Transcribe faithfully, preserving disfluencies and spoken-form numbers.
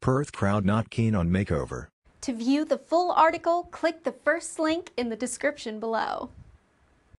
Perth crowd not keen on makeover. To view the full article, click the first link in the description below.